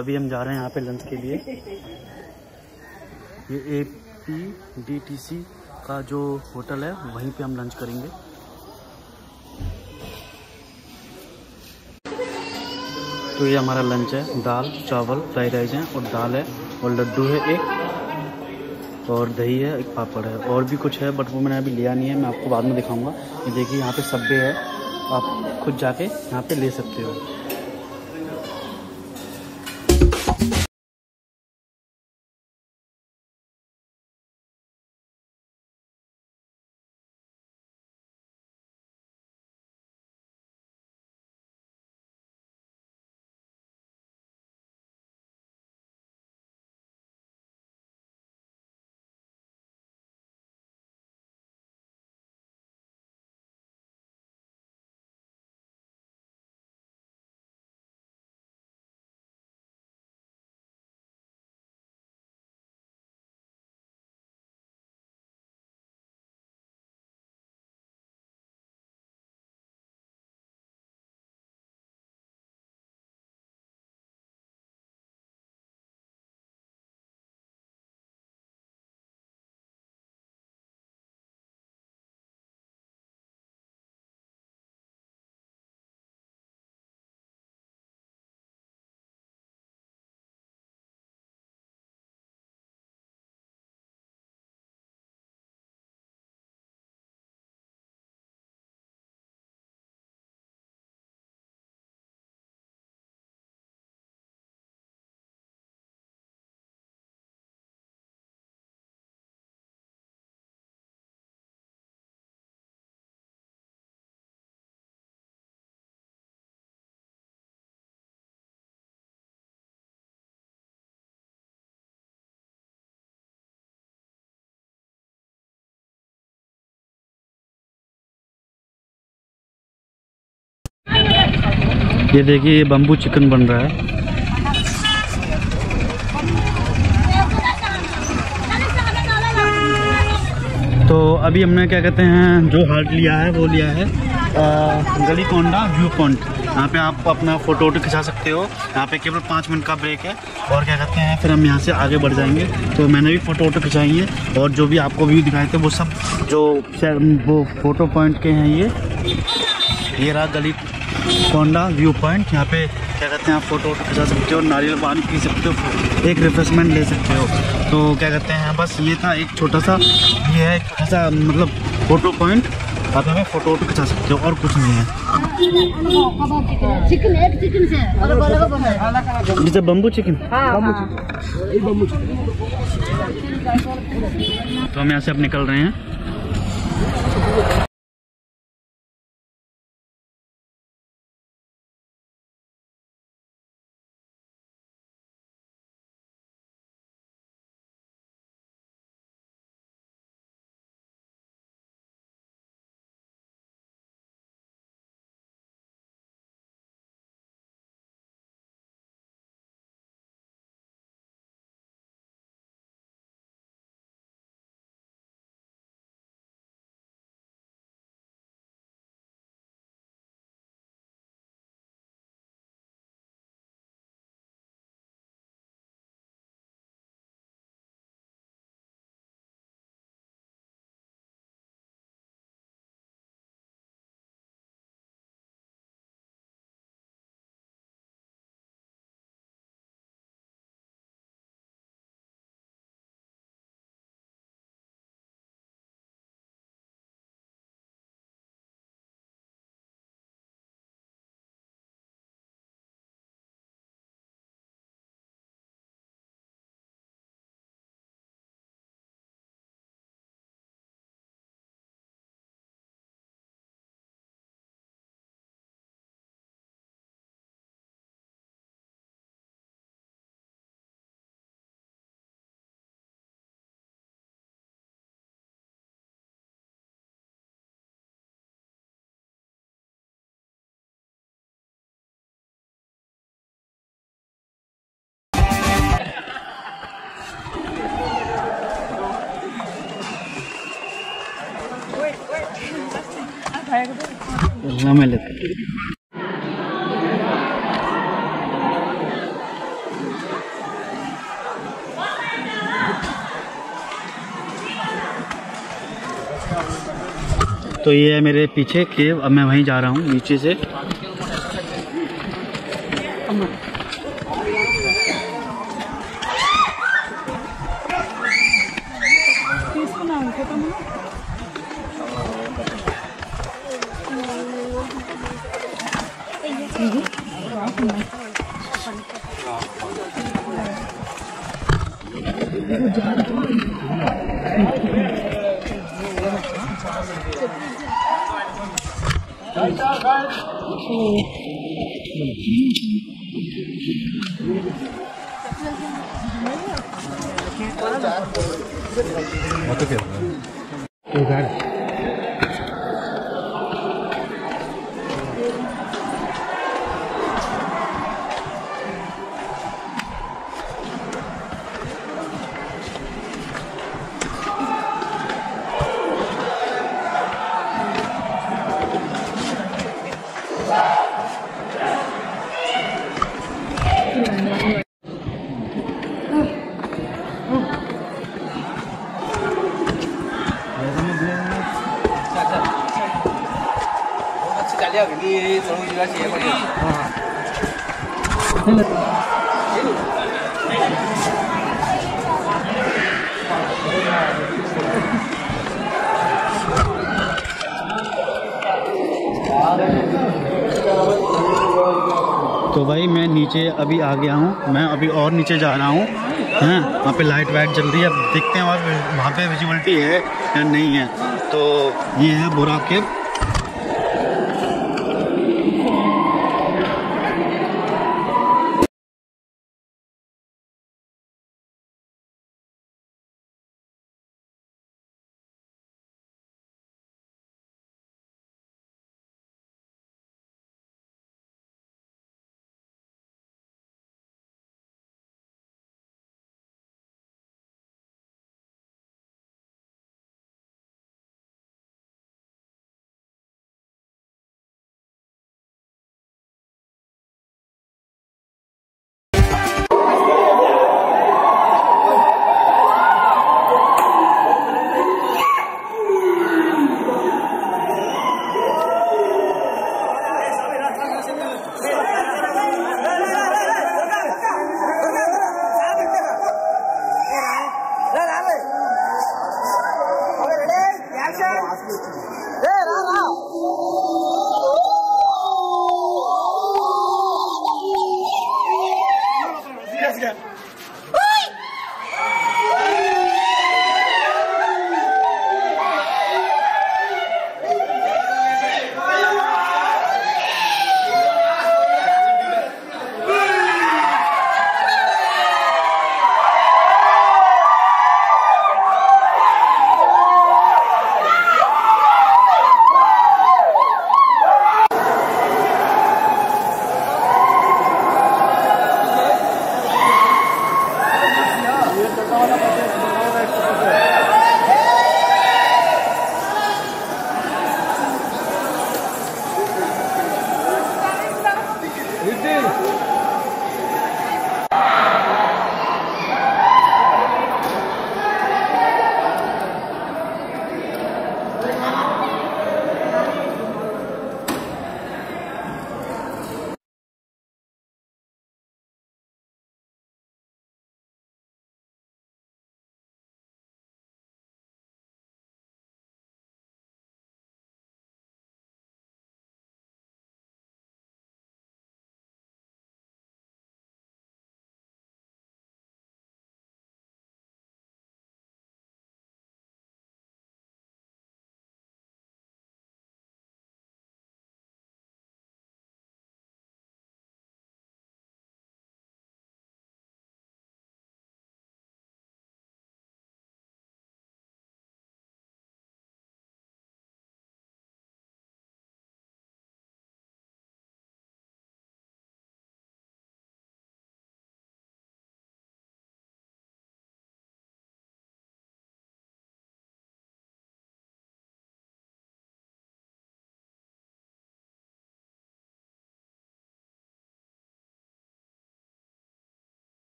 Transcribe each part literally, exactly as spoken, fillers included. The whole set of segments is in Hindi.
अभी हम जा रहे हैं यहाँ पे लंच के लिए। ये A P D T C का जो होटल है वहीं पे हम लंच करेंगे। तो ये हमारा लंच है, दाल चावल फ्राई राइस है और दाल है और लड्डू है एक और दही है, एक पापड़ है और भी कुछ है बट वो मैंने अभी लिया नहीं है, मैं आपको बाद में दिखाऊंगा। ये देखिए यहाँ पे सब्वे है, आप खुद जाके यहाँ पे ले सकते हो। ये देखिए ये बम्बू चिकन बन रहा है। तो अभी हमने क्या कहते हैं जो हाल्ट लिया है वो लिया है गलीकोंडा व्यू पॉइंट। यहाँ पे आप अपना फ़ोटो वोटो खिंचा सकते हो। यहाँ पे केवल पाँच मिनट का ब्रेक है और क्या कहते हैं फिर हम यहाँ से आगे बढ़ जाएंगे। तो मैंने भी फ़ोटो वोटो खिंचाई है और जो भी आपको व्यू दिखाए थे वो सब जो वो फ़ोटो पॉइंट के हैं। ये ये रहा गली कोंडा व्यू पॉइंट। यहाँ पे क्या कहते हैं आप फोटो वोटो खिंचा सकते हो, नारियल पानी पी सकते हो, एक रिफ्रेशमेंट ले सकते हो। तो क्या कहते हैं बस ये था एक छोटा सा, ये है एक छोटा सा मतलब फोटो पॉइंट, आप हमें फोटो वोटो खिंचा सकते हो और कुछ नहीं है। चिकन एक चिकन से जैसे बम्बू चिकन। तो हम यहाँ से अब निकल रहे हैं। मैं लेते तो ये है मेरे पीछे केव, अब मैं वहीं जा रहा हूँ नीचे से। 어떻게 해요? 이거 đi xuống đi ra xe qua तो भाई मैं नीचे अभी आ गया हूँ, मैं अभी और नीचे जा रहा हूँ। हैं वहाँ पे लाइट वाइट जल रही है, अब देखते हैं वहाँ वहाँ पे विजिबिलिटी है या नहीं है। तो ये है बुराक केव।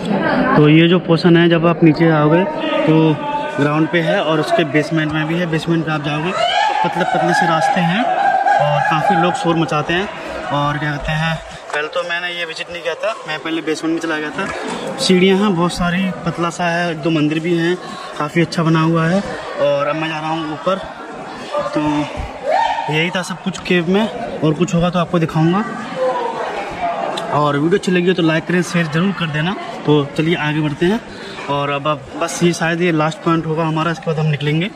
तो ये जो पोर्शन है, जब आप नीचे आओगे तो ग्राउंड पे है और उसके बेसमेंट में भी है। बेसमेंट पे आप जाओगे तो पतले पतले से रास्ते हैं और काफ़ी लोग शोर मचाते हैं। और क्या कहते हैं, पहले तो मैंने ये विजिट नहीं किया था, मैं पहले बेसमेंट में चला गया था। सीढ़ियाँ हैं बहुत सारी, पतला सा है, दो मंदिर भी हैं, काफ़ी अच्छा बना हुआ है। और अब मैं जा रहा हूँ ऊपर। तो यही था सब कुछ केव में, और कुछ होगा तो आपको दिखाऊंगा। और वीडियो अच्छी लगी हो तो लाइक करें, शेयर ज़रूर कर देना। तो चलिए आगे बढ़ते हैं। और अब अब बस ये शायद ये लास्ट पॉइंट होगा हमारा, इसके बाद हम निकलेंगे।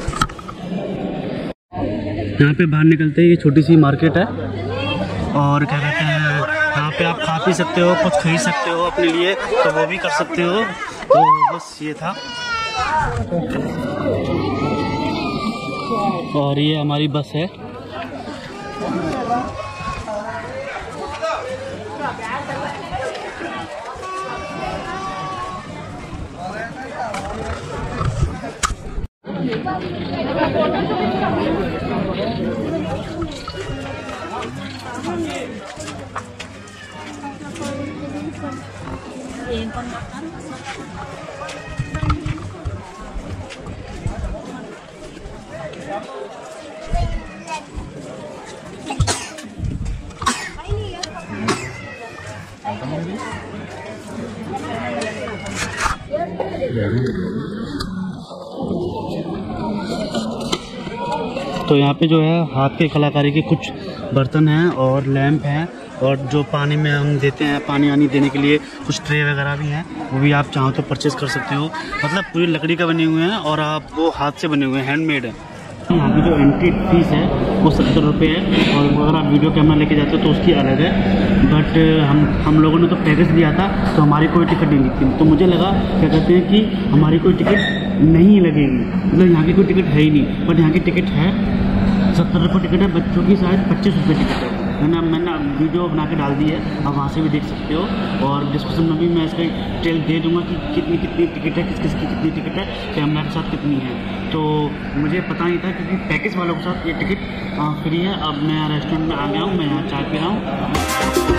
यहाँ पे बाहर निकलते ही ये छोटी सी मार्केट है, और क्या कहते हैं, यहाँ पे आप खा पी सकते हो, कुछ खरीद सकते हो अपने लिए, तो वो भी कर सकते हो। तो बस ये था। और ये हमारी बस है। तो यहाँ पे जो है हाथ के कलाकारी के कुछ बर्तन हैं और लैंप हैं, और जो पानी में हम देते हैं, पानी आनी देने के लिए कुछ ट्रे वगैरह भी हैं, वो भी आप चाहो तो परचेज़ कर सकते हो। मतलब पूरी लकड़ी का बने हुए हैं और आप वो हाथ से बने हुए हैं, हैंडमेड है। यहाँ पे जो एंट्री फीस है वो सत्तर रुपये है, और अगर आप वीडियो कैमरा लेके जाते हो तो उसकी अलग है। बट हम हम लोगों ने तो पैकेज लिया था, तो हमारी कोई टिकट नहीं थी। तो मुझे लगा, क्या कहते हैं, कि हमारी कोई टिकट नहीं लगेगी, मतलब यहाँ की कोई टिकट है ही नहीं। बट यहाँ की टिकट है, सत्तर रुपये टिकट है, बच्चों की शायद पच्चीस रुपये टिकट है। मैंने मैंने वीडियो बना के डाल दी है, आप वहाँ से भी देख सकते हो। और डिस्क्रिप्शन में भी मैं इसका डिटेल दे दूँगा कि कितनी कितनी टिकट है, किस किस की कितनी टिकट है, कैमरा के साथ कितनी है। तो मुझे पता नहीं था, क्योंकि पैकेज वालों के साथ ये टिकट फ्री है। अब मैं रेस्टोरेंट में आ गया हूँ, मैं यहाँ चाय पी रहा हूँ।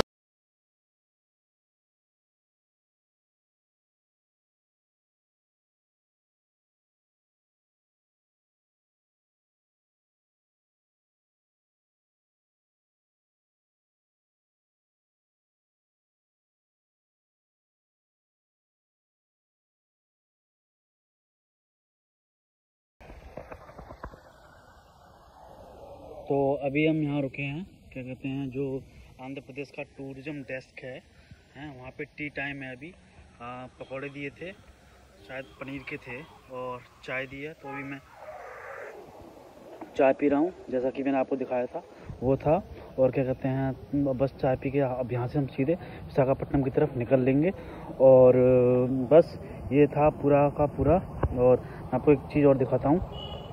तो अभी हम यहाँ रुके हैं, क्या कहते हैं, जो आंध्र प्रदेश का टूरिज़्म डेस्क है, हैं वहाँ पे टी टाइम है। अभी आ, पकौड़े दिए थे, शायद पनीर के थे, और चाय दी है। तो अभी मैं चाय पी रहा हूँ, जैसा कि मैंने आपको दिखाया था वो था। और क्या कहते हैं, बस चाय पी के अब यहाँ से हम सीधे विशाखापट्टनम की तरफ निकल लेंगे। और बस ये था पूरा का पूरा। और आपको एक चीज़ और दिखाता हूँ।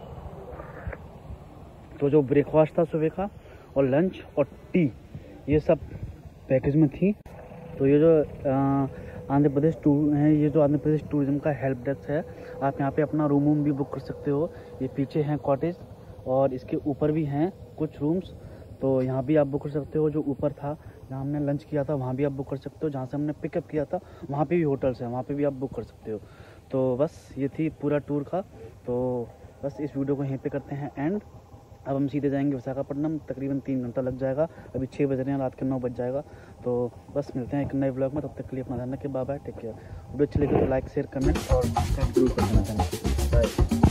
तो जो ब्रेकफास्ट था सुबह का, और लंच और टी, ये सब पैकेज में थी। तो ये जो आंध्र प्रदेश टूर है, ये जो आंध्र प्रदेश टूरिज्म का हेल्प डेस्क है, आप यहाँ पे अपना रूम वूम भी बुक कर सकते हो। ये पीछे हैं कॉटेज, और इसके ऊपर भी हैं कुछ रूम्स, तो यहाँ भी आप बुक कर सकते हो। जो ऊपर था जहाँ हमने लंच किया था, वहाँ भी आप बुक कर सकते हो। जहाँ से हमने पिकअप किया था वहाँ पे भी होटल्स हैं, वहाँ पे भी आप बुक कर सकते हो। तो बस ये थी पूरा टूर का। तो बस इस वीडियो को यहीं पे करते हैं एंड। अब हम सीधे जाएंगे विशाखापट्टनम, तकरीबन तीन घंटा लग जाएगा। अभी छः बज रहे हैं, रात के नौ बज जाएगा। तो बस मिलते हैं एक नए ब्लॉग में, तब तक के लिए अपना ध्यान रखिए। Bye bye, take care. Video अच्छी लगी तो लाइक शेयर कमेंट और सब्सक्राइब जरूर कर देना चैनल। बाय।